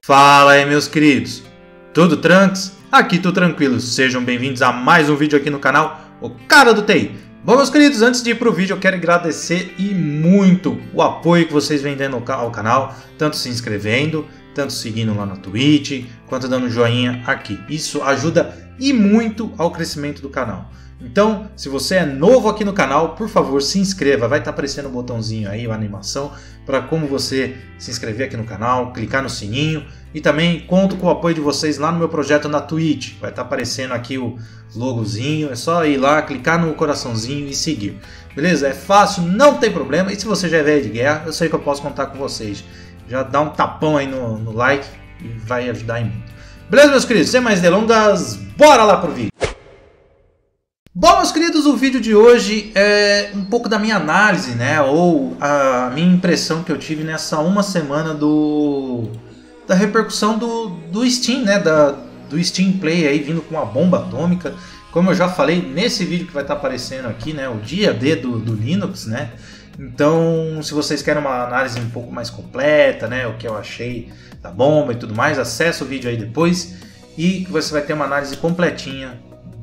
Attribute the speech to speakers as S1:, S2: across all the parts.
S1: Fala aí, meus queridos, tudo tranks? Aqui tudo tranquilo, sejam bem-vindos a mais um vídeo aqui no canal, o Cara do TI. Bom, meus queridos, antes de ir pro vídeo eu quero agradecer e muito o apoio que vocês vêm dando ao canal, tanto se inscrevendo, tanto seguindo lá na Twitch, quanto dando joinha aqui. Isso ajuda e muito ao crescimento do canal. Então, se você é novo aqui no canal, por favor, se inscreva. Vai estar aparecendo um botãozinho aí, uma animação, para como você se inscrever aqui no canal, clicar no sininho. E também conto com o apoio de vocês lá no meu projeto na Twitch. Vai estar aparecendo aqui o logozinho, é só ir lá, clicar no coraçãozinho e seguir. Beleza? É fácil, não tem problema. E se você já é velho de guerra, eu sei que eu posso contar com vocês. Já dá um tapão aí no like e vai ajudar em muito. Beleza, meus queridos? Sem mais delongas, bora lá pro vídeo. Bom, meus queridos, o vídeo de hoje é um pouco da minha análise, né, ou a minha impressão que eu tive nessa uma semana da repercussão do Steam, né, do Steam Play aí vindo com uma bomba atômica. Como eu já falei nesse vídeo que vai estar aparecendo aqui, né, o dia D do Linux, né. Então, se vocês querem uma análise um pouco mais completa, né, o que eu achei da bomba e tudo mais, acessa o vídeo aí depois e você vai ter uma análise completinha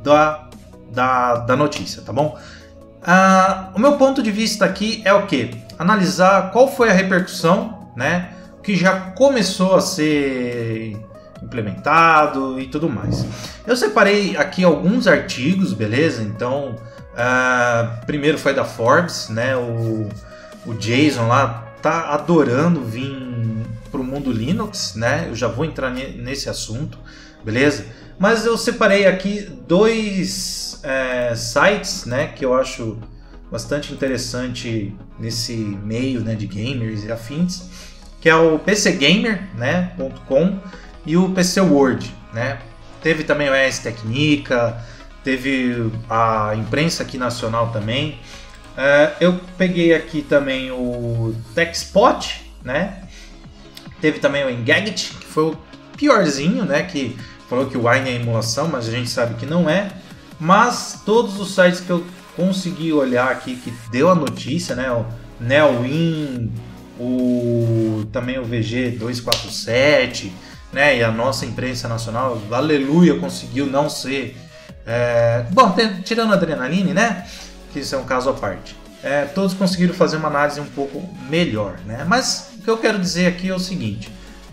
S1: da notícia, tá bom? O meu ponto de vista aqui é o que? Analisar qual foi a repercussão, né, que já começou a ser implementado e tudo mais. Eu separei aqui alguns artigos, beleza? Então, primeiro foi da Forbes, né? O Jason lá tá adorando vir pro mundo Linux, né? Eu já vou entrar nesse assunto, beleza? Mas eu separei aqui dois sites, né, que eu acho bastante interessante nesse meio, né, de gamers e afins, que é o PCgamer, né, .com e o PC World, né. Teve também o ES Tecnica, teve a imprensa aqui nacional também. Eu peguei aqui também o TechSpot, né. Teve também o Engadget, que foi o piorzinho, né, que falou que o Wine é emulação, mas a gente sabe que não é. Mas todos os sites que eu consegui olhar aqui, que deu a notícia, né, o Neowin, também o VG247, né, e a nossa imprensa nacional, aleluia, conseguiu não ser... bom, tirando a Adrenaline, né, que isso é um caso à parte. Todos conseguiram fazer uma análise um pouco melhor, né, mas o que eu quero dizer aqui é o seguinte...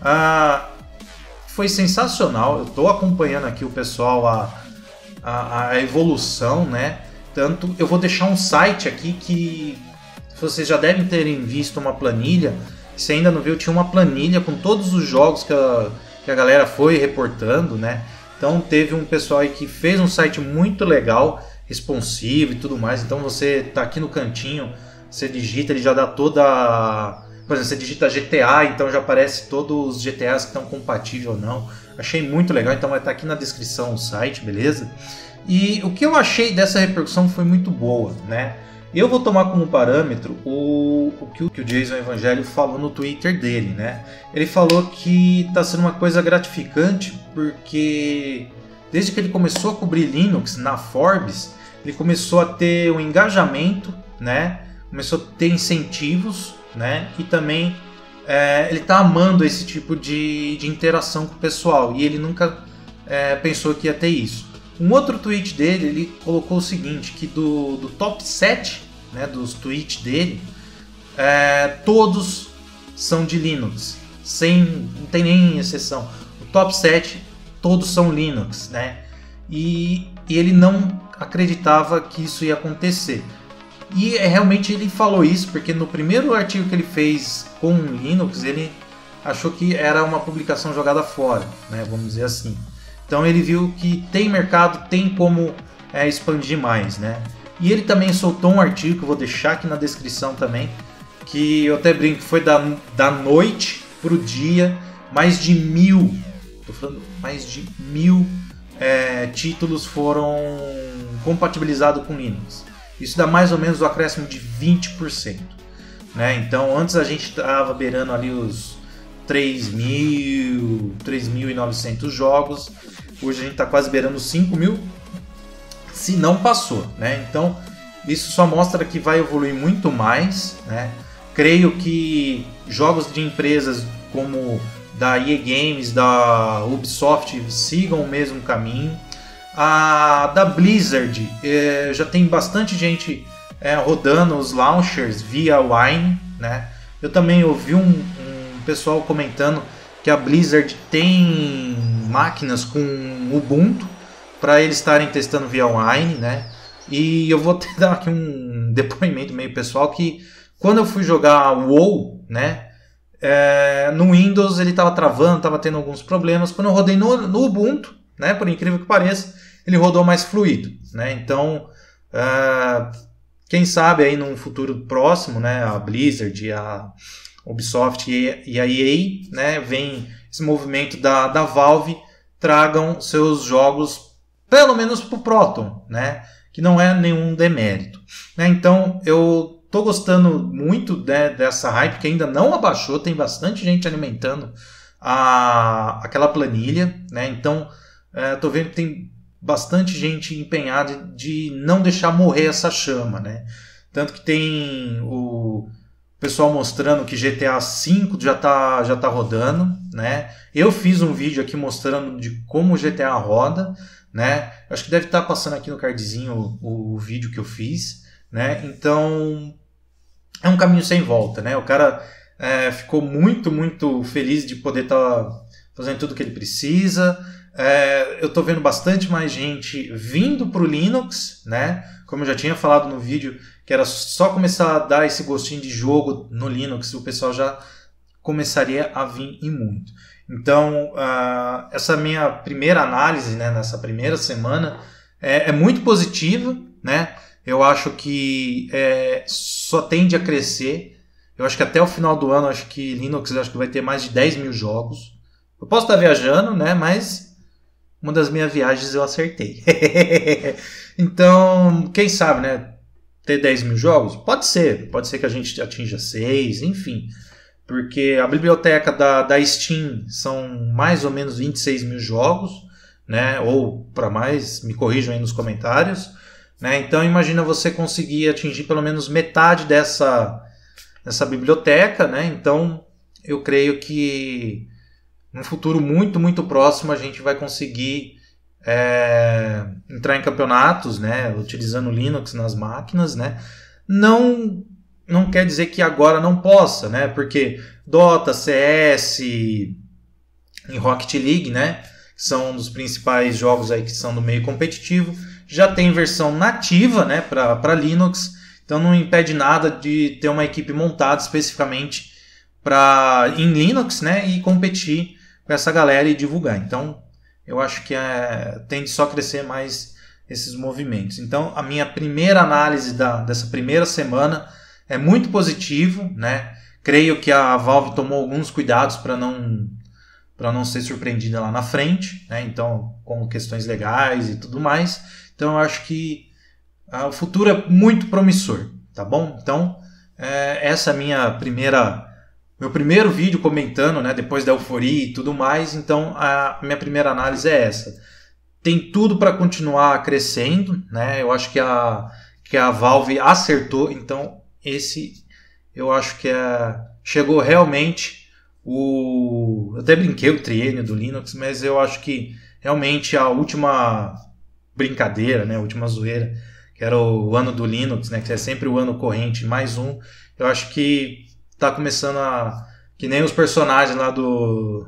S1: foi sensacional, eu estou acompanhando aqui o pessoal, a evolução, né? Tanto eu vou deixar um site aqui que vocês já devem terem visto uma planilha. Se ainda não viu, tinha uma planilha com todos os jogos que a galera foi reportando, né? Então teve um pessoal aí que fez um site muito legal, responsivo e tudo mais. Então você tá aqui no cantinho, você digita, ele já dá toda... Por exemplo, você digita GTA, então já aparece todos os GTAs que estão compatíveis ou não. Achei muito legal, então vai estar aqui na descrição o site, beleza? E o que eu achei dessa repercussão foi muito boa, né? Eu vou tomar como parâmetro o que o Jason Evangelho falou no Twitter dele, né? Ele falou que está sendo uma coisa gratificante porque desde que ele começou a cobrir Linux na Forbes, ele começou a ter um engajamento, né? Começou a ter incentivos, né? E também ele tá amando esse tipo de interação com o pessoal e ele nunca pensou que ia ter isso. Um outro tweet dele, ele colocou o seguinte, que do top 7, né, dos tweets dele, todos são de Linux, não tem nem exceção. O top 7 todos são Linux, né? E ele não acreditava que isso ia acontecer. E realmente ele falou isso porque no primeiro artigo que ele fez com Linux, ele achou que era uma publicação jogada fora, né, vamos dizer assim. Então ele viu que tem mercado, tem como expandir mais, né. E ele também soltou um artigo que eu vou deixar aqui na descrição também, que eu até brinco, foi da noite para o dia, mais de 1000, tô falando, mais de 1000 títulos foram compatibilizados com Linux. Isso dá mais ou menos o acréscimo de 20%. Né? Então, antes a gente estava beirando ali os 3.900 jogos. Hoje a gente está quase beirando os 5.000, se não passou. Né? Então, isso só mostra que vai evoluir muito mais. Né? Creio que jogos de empresas como da EA Games, da Ubisoft sigam o mesmo caminho. A da Blizzard, já tem bastante gente rodando os launchers via Wine, né? Eu também ouvi um pessoal comentando que a Blizzard tem máquinas com Ubuntu para eles estarem testando via Wine, né? E eu vou te dar aqui um depoimento meio pessoal que quando eu fui jogar WoW, né? No Windows ele estava travando, estava tendo alguns problemas. Quando eu rodei no Ubuntu, né? Por incrível que pareça, ele rodou mais fluido, né? Então, quem sabe aí num futuro próximo, né? A Blizzard, a Ubisoft e a EA, né? Vem esse movimento da Valve, tragam seus jogos pelo menos para o Proton, né? Que não é nenhum demérito, né? Então eu tô gostando muito dessa hype que ainda não abaixou, tem bastante gente alimentando aquela planilha, né? Então tô vendo que tem bastante gente empenhada de não deixar morrer essa chama, né? Tanto que tem o pessoal mostrando que GTA V já tá rodando, né? Eu fiz um vídeo aqui mostrando de como o GTA roda, né? Acho que deve estar passando aqui no cardzinho o vídeo que eu fiz, né? Então é um caminho sem volta, né? O cara ficou muito, muito feliz de poder estar fazendo tudo que ele precisa. Eu estou vendo bastante mais gente vindo para o Linux, né? Como eu já tinha falado no vídeo, que era só começar a dar esse gostinho de jogo no Linux, o pessoal já começaria a vir e muito. Então, essa minha primeira análise, né, nessa primeira semana é muito positiva, né? Eu acho que só tende a crescer. Eu acho que até o final do ano, acho que Linux vai ter mais de 10 mil jogos. Eu posso estar viajando, né? Mas uma das minhas viagens eu acertei. Então, quem sabe, né? Ter 10 mil jogos? Pode ser que a gente atinja 6, enfim. Porque a biblioteca da Steam são mais ou menos 26 mil jogos, né? Ou para mais, me corrijam aí nos comentários. Né? Então imagina você conseguir atingir pelo menos metade dessa biblioteca, né? Então eu creio que num futuro muito, muito próximo a gente vai conseguir entrar em campeonatos, né? Utilizando Linux nas máquinas, né? Não quer dizer que agora não possa, né? Porque Dota, CS e Rocket League, né? Que são um dos principais jogos aí que são do meio competitivo, já tem versão nativa, né? Para Linux, então não impede nada de ter uma equipe montada especificamente em Linux, né? E competir com essa galera e divulgar. Então eu acho que tende só a crescer mais esses movimentos. Então a minha primeira análise dessa primeira semana é muito positivo, né? Creio que a Valve tomou alguns cuidados para não ser surpreendida lá na frente, né? Então, com questões legais e tudo mais. Então, eu acho que o futuro é muito promissor, tá bom? Então, essa é meu primeiro vídeo comentando, né? Depois da euforia e tudo mais. Então, a minha primeira análise é essa. Tem tudo para continuar crescendo, né? Eu acho que a Valve acertou, então eu acho que chegou realmente eu até brinquei o triênio do Linux, mas eu acho que realmente a última brincadeira, né, a última zoeira, que era o ano do Linux, né, que é sempre o ano corrente mais um, eu acho que está começando que nem os personagens lá do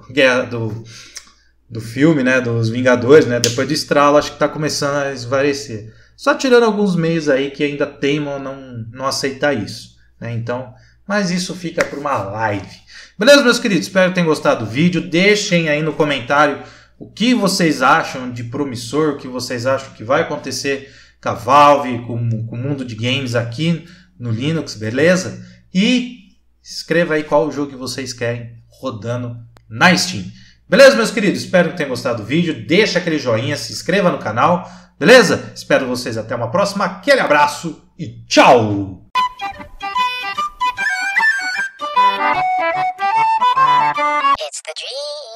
S1: filme, né, dos Vingadores, né, depois do estralo, acho que está começando a esvaecer. Só tirando alguns meios aí que ainda teimam não aceitar isso, né? Então, mas isso fica para uma live. Beleza, meus queridos? Espero que tenham gostado do vídeo. Deixem aí no comentário o que vocês acham de promissor, o que vocês acham que vai acontecer com a Valve, com o mundo de games aqui no Linux, beleza? E escreva aí qual o jogo que vocês querem rodando na Steam. Beleza, meus queridos? Espero que tenham gostado do vídeo. Deixa aquele joinha, se inscreva no canal. Beleza? Espero vocês até uma próxima. Aquele abraço e tchau!
S2: It's the dream.